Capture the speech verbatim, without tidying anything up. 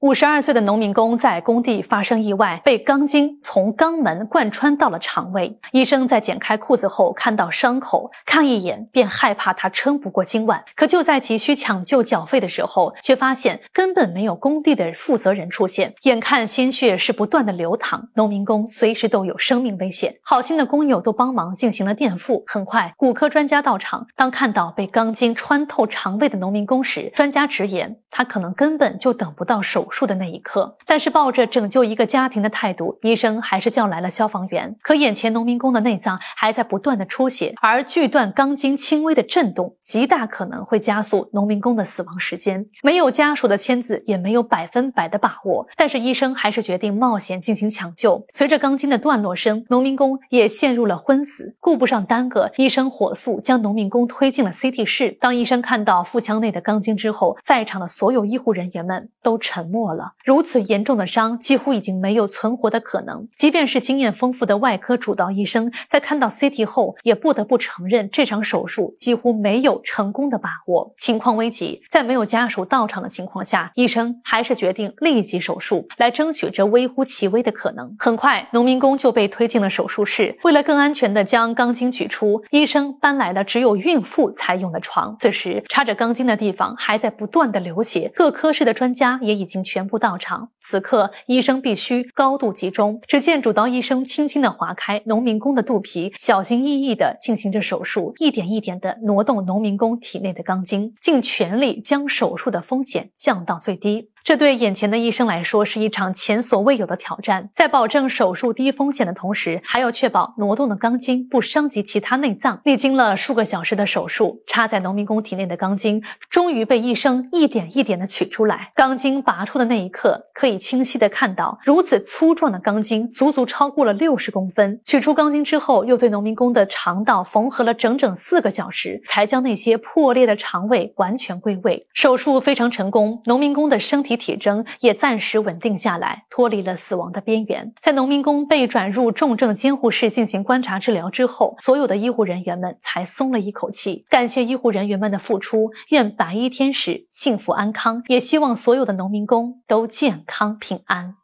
五十二岁的农民工在工地发生意外，被钢筋从肛门贯穿到了肠胃。医生在剪开裤子后看到伤口，看一眼便害怕他撑不过今晚。可就在急需抢救缴费的时候，却发现根本没有工地的负责人出现。眼看鲜血是不断的流淌，农民工随时都有生命危险。好心的工友都帮忙进行了垫付。很快，骨科专家到场，当看到被钢筋穿透肠胃的农民工时，专家直言他可能根本就等不到手术的那一刻。但是抱着拯救一个家庭的态度，医生还是叫来了消防员。可眼前农民工的内脏还在不断的出血，而锯断钢筋轻微的震动极大可能会加速农民工的死亡时间。没有家属的签字，也没有百分百的把握，但是医生还是决定冒险进行抢救。随着钢筋的断落声，农民工也陷入了昏死。顾不上耽搁，医生火速将农民工推进了 C T 室。当医生看到腹腔内的钢筋之后，在场的所有医护人员们都沉默了。如此严重的伤几乎已经没有存活的可能，即便是经验丰富的外科主刀医生，在看到 C T 后也不得不承认这场手术几乎没有成功的把握。情况危急，在没有家属到场的情况下，医生还是决定立即手术，来争取这微乎其微的可能。很快，农民工就被推进了手术室。为了更安全地将钢筋取出，医生搬来了只有孕妇才用的床。此时插着钢筋的地方还在不断的流血，各科室的专家也已经全部到场。此刻医生必须高度集中，只见主刀医生轻轻地划开农民工的肚皮，小心翼翼地进行着手术，一点一点地挪动农民工体内的钢筋，尽全力将手术的风险降到最低。这对眼前的医生来说是一场前所未有的挑战，在保证手术低风险的同时，还要确保挪动的钢筋不伤及其他内脏。历经了数个小时的手术，插在农民工体内的钢筋终于被医生一点一点地取出来。钢筋拔出的那一刻，可以清晰地看到，如此粗壮的钢筋足足超过了六十公分。取出钢筋之后，又对农民工的肠道缝合了整整四个小时，才将那些破裂的肠胃完全归位。手术非常成功，农民工的身体体征也暂时稳定下来，脱离了死亡的边缘。在农民工被转入重症监护室进行观察治疗之后，所有的医护人员们才松了一口气。感谢医护人员们的付出，愿白衣天使幸福安康，也希望所有的农民工都健康平安。